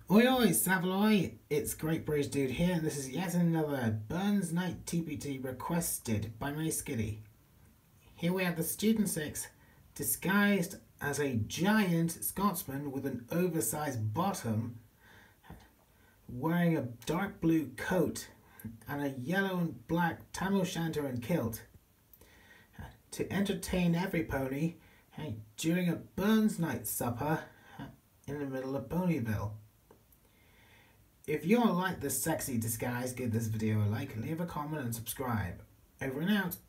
Oi oi Savaloy, it's Great British Dude here, and this is yet another Burns Night TPT requested by May Skitty. Here we have the Student 6 disguised as a giant Scotsman with an oversized bottom, wearing a dark blue coat and a yellow and black tam o' shanter and kilt, to entertain every pony during a Burns Night supper in the middle of Ponyville. If you all like this sexy disguise, give this video a like, leave a comment and subscribe. Over and out.